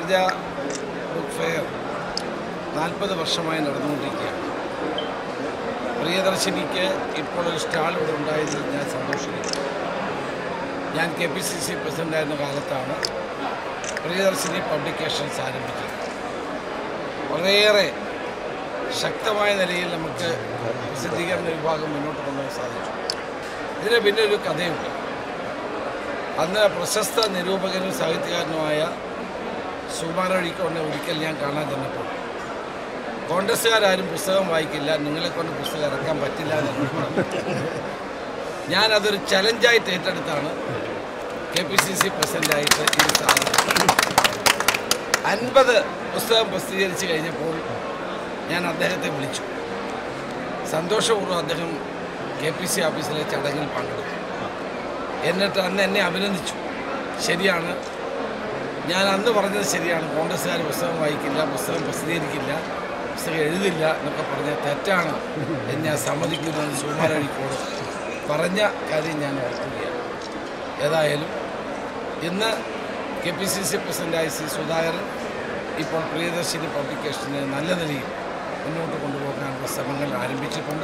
Sharjah book fair 40 വർഷമായി നടന്നുകൊണ്ടിരിക്കുകയാണ്. പ്രിയദർശിനിക്ക് ഇപ്പോൾ ഒരു സ്റ്റാൾ ഇവിടെ ഉണ്ടായതിൽ ഞാൻ സന്തോഷിക്കുന്നു. ഞാൻ KPCC പ്രസിഡൻ്റായിരുന്ന കാലത്താണ് പ്രിയദർശിനി പബ്ലിക്കേഷൻസ് ആരംഭിച്ചത്. വളരെയേറെ ശക്തമായ നിലയിൽ നമുക്ക് പ്രസിദ്ധീകരണ വിഭാഗം മുന്നോട്ട് കൊണ്ടുപോകാൻ സാധിച്ചു. ഇതിന് പിന്നെ ഒരു കഥയുണ്ട്. അന്ന് പ്രശസ്ത നിരൂപകനും സാഹിത്യകാരനുമായ സുകുമാരൻ അഴീക്കോടിനെ ഒരിക്കൽ ഞാൻ കാണാൻ ചെന്നപ്പോൾ കോൺഗ്രസ്സുകാരും പുസ്തകം വായിക്കില്ല, നിങ്ങളെക്കൊണ്ട് പുസ്തകം ഇറക്കാൻ പറ്റില്ല എന്ന് പറഞ്ഞു. ഞാനതൊരു ചലഞ്ചായിട്ട് ഏറ്റെടുത്താണ് KPCC പ്രസിഡൻ്റായിട്ട് ഈ സാധനം 50 പുസ്തകം പ്രസിദ്ധീകരിച്ച് കഴിഞ്ഞപ്പോൾ ഞാൻ അദ്ദേഹത്തെ വിളിച്ചു. സന്തോഷപൂർവ്വം അദ്ദേഹം KPC ഓഫീസിലെ ചടങ്ങിൽ പങ്കെടുത്തു. എന്നിട്ട് അന്ന് എന്നെ അഭിനന്ദിച്ചു. ശരിയാണ്, ഞാൻ അന്ന് പറഞ്ഞത് ശരിയാണ്, കോൺഗ്രസ്സുകാർ പുസ്തകം വായിക്കില്ല, പുസ്തകം പ്രസിദ്ധീകരിക്കില്ല, പുസ്തകം എഴുതില്ല എന്നൊക്കെ പറഞ്ഞ തെറ്റാണ് എന്ന് ഞാൻ സമ്മതിക്കുന്നതെന്ന് സുകുമാരൻ അഴീക്കോട് പറഞ്ഞ കാര്യം ഞാൻ ഓർക്കുകയാണ്. ഏതായാലും ഇന്ന് KPCC പ്രസിഡൻ്റായ C. സുധാകരൻ ഇപ്പോൾ പ്രിയദർശിനി പബ്ലിക്കേഷനെ നല്ല നിലയിൽ മുന്നോട്ട് കൊണ്ടുപോകാനുള്ള ശ്രമങ്ങൾ ആരംഭിച്ചിട്ടുണ്ട്.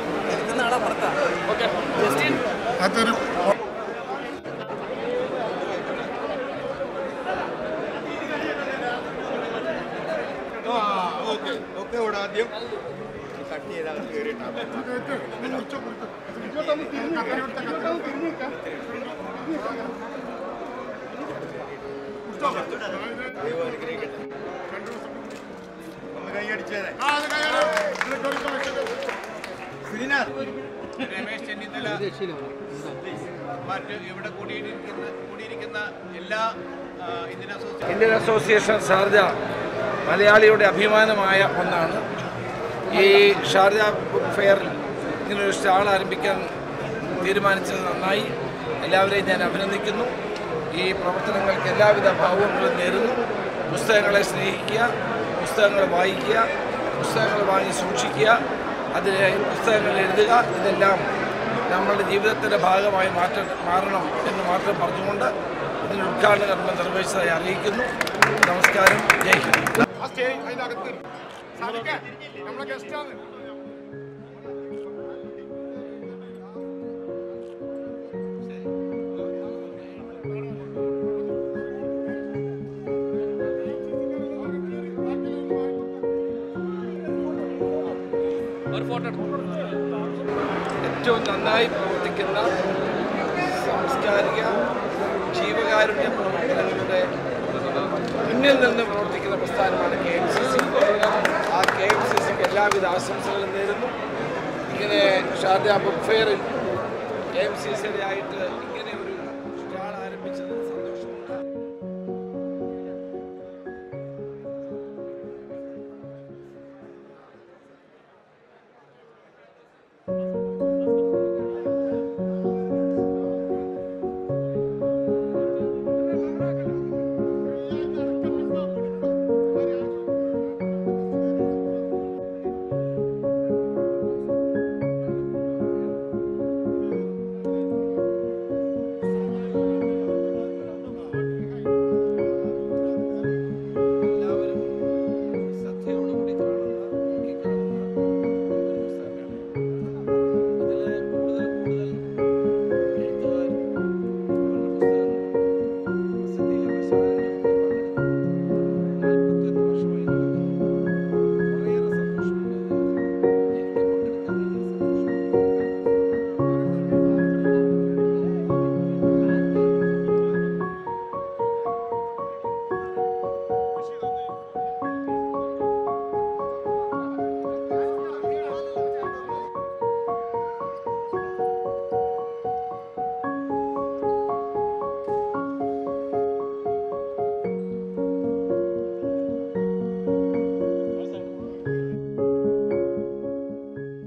ആദ്യം കട്ട് ചെയ്താൽ കയറിയിട്ടാണ് രമേശ് ചെന്നിത്തല മറ്റ് ഇവിടെ കൂടിയിരിക്കുന്ന എല്ലാ ഇന്ത്യൻ അസോസിയേഷൻ ഷാർജ മലയാളിയുടെ അഭിമാനമായ ഒന്നാണ്. ഈ ഷാർജ ബുക്ക് ഫെയറിൽ ഇങ്ങനൊരു സ്റ്റാൾ ആരംഭിക്കാൻ തീരുമാനിച്ചത് നന്നായി. എല്ലാവരെയും ഞാൻ അഭിനന്ദിക്കുന്നു. ഈ പ്രവർത്തനങ്ങൾക്ക് എല്ലാവിധ ഭാവങ്ങളും നേരുന്നു. പുസ്തകങ്ങളെ സ്നേഹിക്കുക, പുസ്തകങ്ങൾ വായിക്കുക, പുസ്തകങ്ങൾ വാങ്ങി സൂക്ഷിക്കുക, അതിലെ പുസ്തകങ്ങൾ എഴുതുക, ഇതെല്ലാം നമ്മളുടെ ജീവിതത്തിൻ്റെ ഭാഗമായി മാറണം എന്ന് മാത്രം പറഞ്ഞുകൊണ്ട് ഇതിന് ഉദ്ഘാടന കർമ്മം നിർവഹിച്ചതായി അറിയിക്കുന്നു. നമസ്കാരം. ജയ് ഹിന്ദ്. ഏറ്റവും നന്നായി പ്രവർത്തിക്കുന്ന സാംസ്കാരിക ജീവകാരുണ്യ പ്രവർത്തനങ്ങളുടെ മുന്നിൽ നിന്ന് പ്രവർത്തിക്കുന്ന പ്രസ്ഥാനമാണ് KMCC. ആ KMCCക്ക് എല്ലാവിധ ആശംസകളും നേരുന്നു. ഇങ്ങനെ ഷാർജ ബുക്ക് ഫെയറിൽ KMCCയുടെ ആയിട്ട്